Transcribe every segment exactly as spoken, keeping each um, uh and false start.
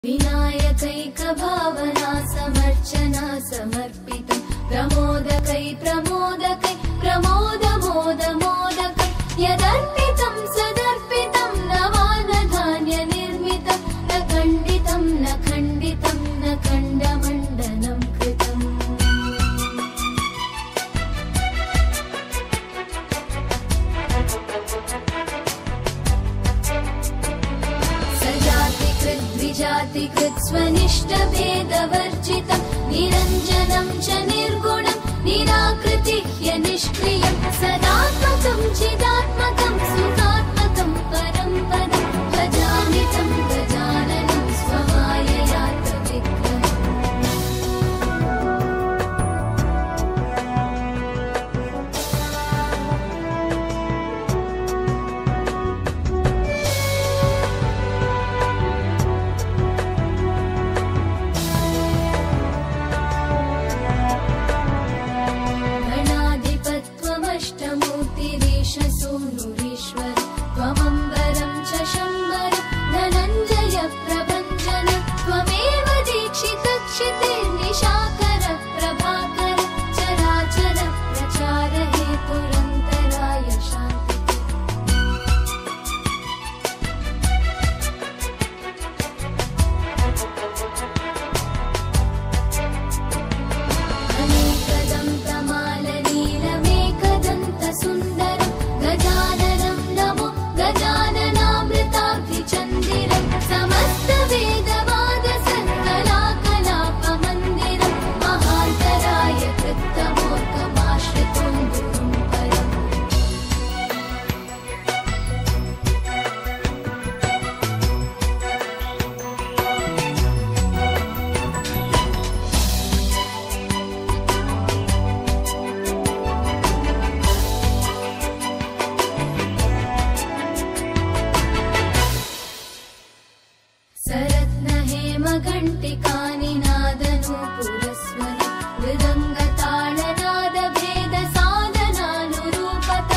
विनायकैकभावना समर्चना समर्पितं प्रमोदकै प्रमोदकै प्रमोद मोद मोदकै यदर्पितं सदर्पितं नवानधान्यनिर्मितं न खण्डितं न खण्डितं न खण्डमण्डनं कृतम् जातिकृत् स्वनिष्ठभेदवर्जितं निरञ्जनं च निर्गुणं निराकृतिह्य निष्क्रियं सदात्मकं चिदात्मकं सुखात्मकं परं पदं गजानितं गजाननं स्वमायया तद्विग्रहम् सोनुरीश्वर त्वमम्बरं च शम्बरं धनञ्जय प्रभञ्जन त्वमेव दीक्षितक्षितिर्निशाकर प्रभाकर चराचर प्रचार हेतुरन्तराय शान्तिः अनेकदन्तमालनीलमेकदन्तसुन्दरं गजाननं नमो गजाननामृताब्धिचन्दिरं समस्तवेदवादसत्कलाकलापमन्दिरं महान्तराय कृत्तमोर्कमाश्रितं गुरुं परम् सरत्नहेमघण्टिकानि नादनूपुरस्वरि मृदङ्गताळनादभेदसाधनानुरूपत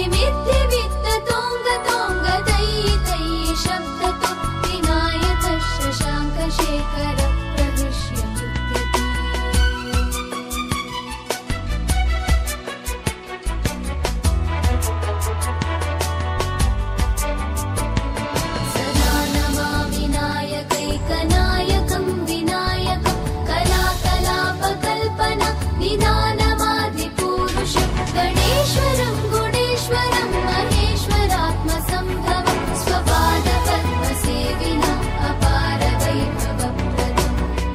धिमिद्धिमित्ततोङ्गतोङ्गतैः शब्दतो विनायकः शशाङ्कशेखर प्रहृष्य नृत्यति सदा नमामि नायकैकनायकं विनायकं कलाकलापकल्पना निदानमादिपूरुषं गणेश्वरं गुणेश्वरं महेश्वरात्मसम्भवं स्वपादपद्मसेविना अपार वैभवप्रदम्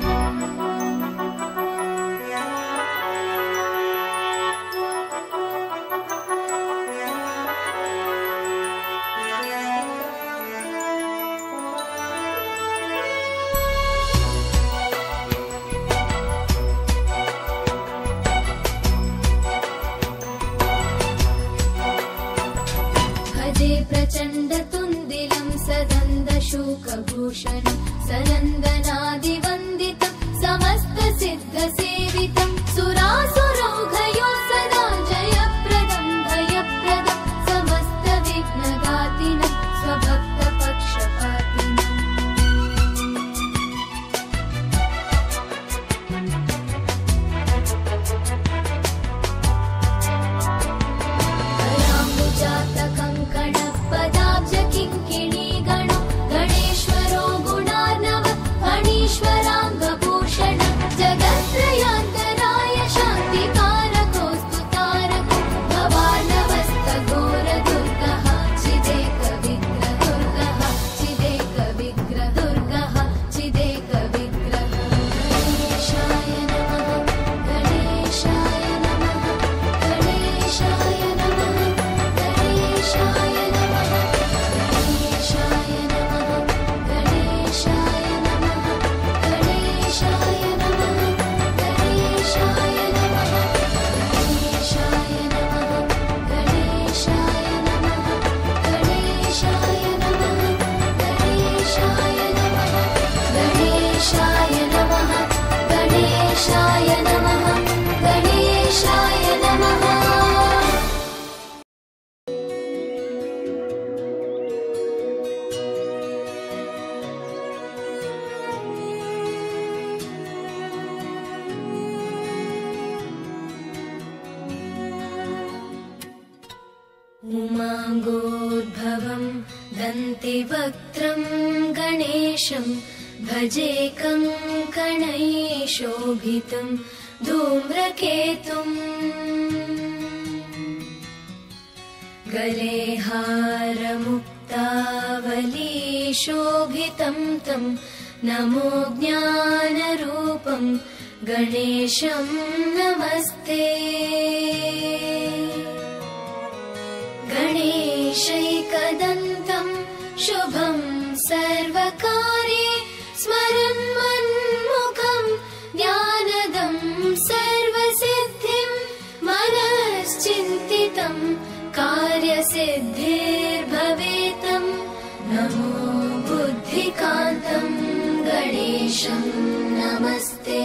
भजे प्रचण्डतुन्दिलं सदन्दशूकभूषणं सनन्दनादिवन्दितं समस्तसिद्धसेवितं सुरासुरौघयो सदा जयप्रदं भयप्रदं समस्तविघ्नघातिनं स्वभक्तपक्षपातिनम् पदाब्जकिङ्किणीगणो गणेश्वरो गुणार्णव फणीश्वराङ्गभूषण जगत्त्रयान्तरा दन्तिवक्त्रं गणेशं भजेकं कणैशोभितं धूम्रकेतुम् गले हारमुक्तावलीशोभितं तं नमो ज्ञानरूपं गणेशं नमस्ते। गणेशैकदन्तं शुभं सर्वकार्ये स्मरन् मन्मुखं ज्ञानदं सर्वसिद्धिं मनश्चिन्तितं कार्यसिद्धिर्भवेतं नमो बुद्धिकान्तं गणेशं नमस्ते।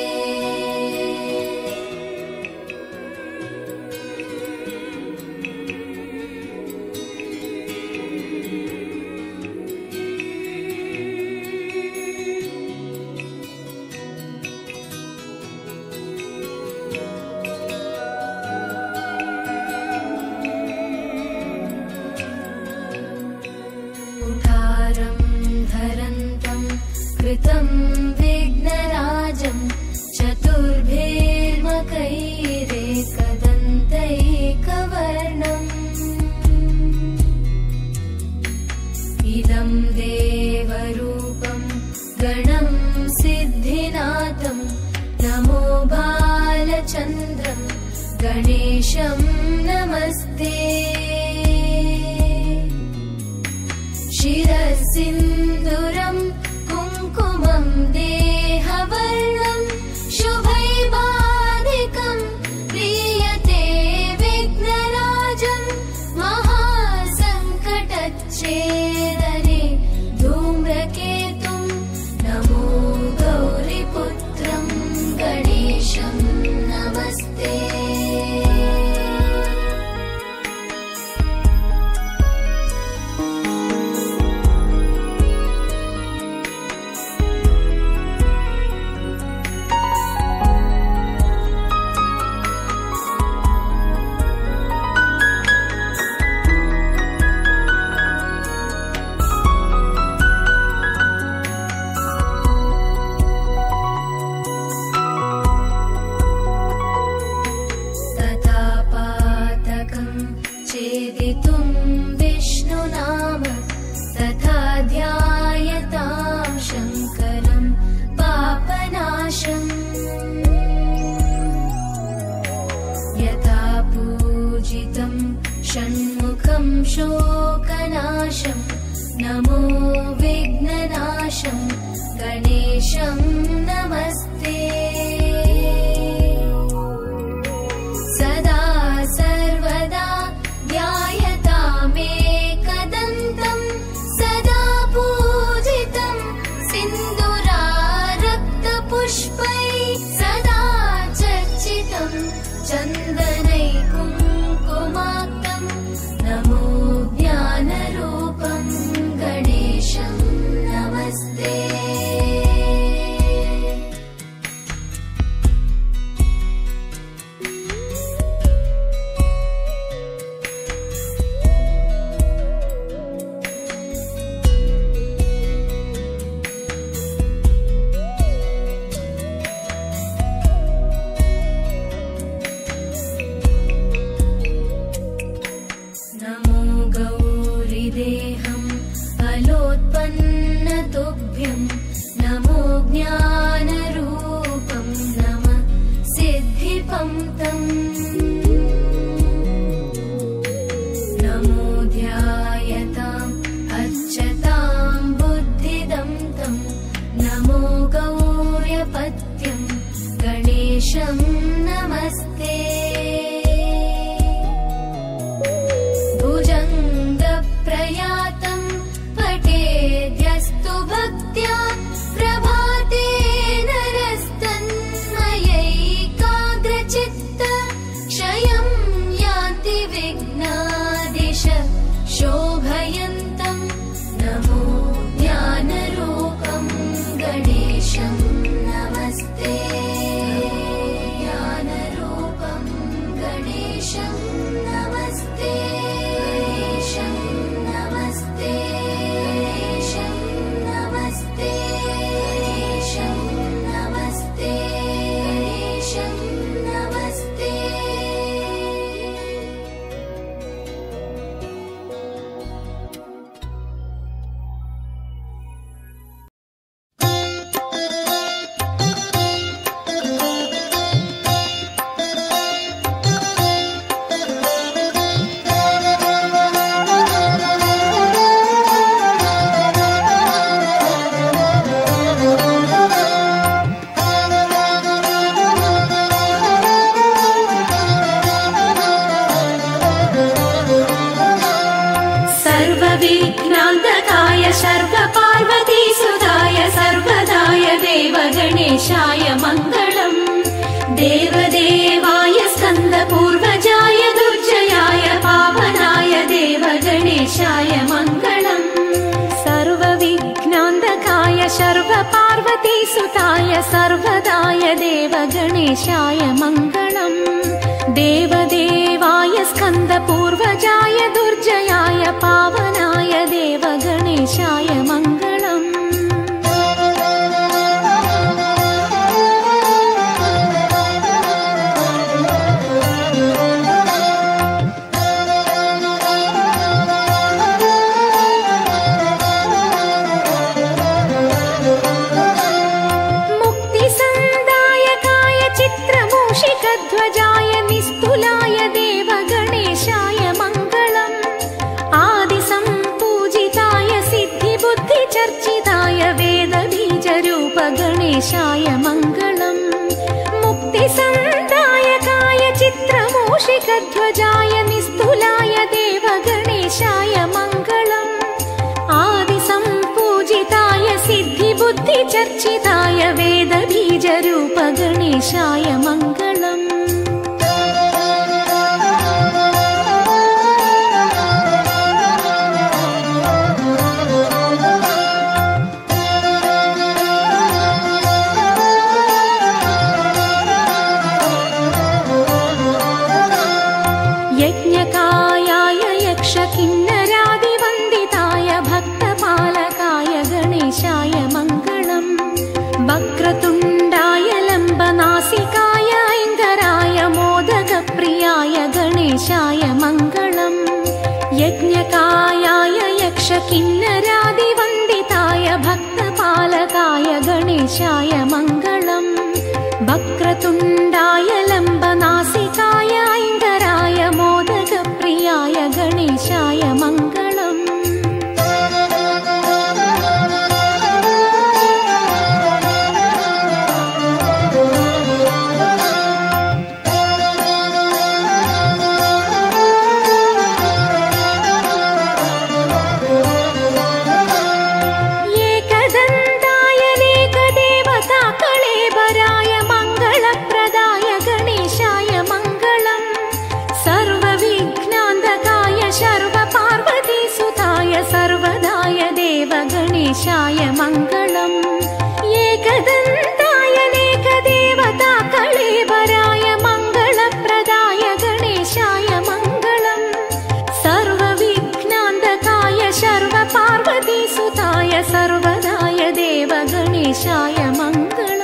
कृतं विघ्नराजं चतुर्भीर्मकैरेकदन्तैकवर्णम् इदं देवरूपं गणं सिद्धिनाथं नमो बालचन्द्रं गणेशं नमस्ते। शिरसिन्दूरं कुङ्कुमं देहवर्णं शुभैर्बाधिकं प्रीयते विघ्नराजं महासङ्कटच्छेदने धूम्रकेतुं नमो गौरीपुत्रं गणेशं नमस्ते। छेदितुं विष्णुनाम तथा ध्यायतां शङ्करं पापनाशम् यथा पूजितं षण्मुखं शोकनाशं नमो विघ्ननाशं गणेशं नमस्ते। सदा सर्वदा ध्यायतामेकदन्तं सदा पूजितं सिन्दूरारक्तपुष्पैः सदा चर्चितं चन्दनैकुङ्कुमाक्तं नमो ज्ञानरूपं गणेशं नमस्ते। देहं फलोत्पन्नतुभ्यं नमो ज्ञानरूपं नमः सिद्धिपं नमो ध्यायताम् अच्छतां बुद्धिदं तं नमो गौर्यपत्यं गणेशं नमस्ते। प्रयातं पठेद्यस्तु भक्त्या प्रभाते नरस्तन्मयैकाग्रचित्त क्षयं यान्ति विघ्नादिश शोभयन्तं नमो ज्ञानरूपं गणेशं नमस्ते। सर्वदाय देव गणेशाय मङ्गलम् देवदेवाय स्कन्दपूर्वजाय दुर्जयाय पावनाय देव गणेशाय मङ्गलम् ध्वजाय निस्तुलाय देव गणेशाय मङ्गलम् आदिसम्पूजिताय सिद्धिबुद्धिचर्चिताय वेदबीजरूप गणेशाय मङ्गलम् मुक्तिसन्दायकाय चित्रमूषिकध्वजाय निस्तुलाय देव गणेशाय मङ्गलम् आदिसम्पूजिताय सिद्धिबुद्धिचर्चिताय वेदबीजरूप गणेशाय मङ्गलम् यज्ञकायाय यक्षकिन्नरादिवन्दिताय भक्तपालकाय गणेशाय मङ्गलम् वक्रतुण्डाय लम्बनासिकाय ऐङ्गराय मोदकप्रियाय गणेशाय मङ्गलम् यज्ञकायाय यक्षकिन्नरादिवन्दिताय भक्तपालकाय गणेशाय मङ्गलम् वक्रतुण्डाय लम्बनासिकाय ऐङ्गराय मोदकप्रियाय गणेशाय मङ्गलम् सर्वदाय देव गणेशाय मङ्गलम् एकदन्ताय नेकदेवता कळेबराय मङ्गलप्रदाय गणेशाय मङ्गलम् सर्वविघ्नान्धकाय शर्वपार्वतीसुताय सर्वदाय देव गणेशाय मङ्गलम्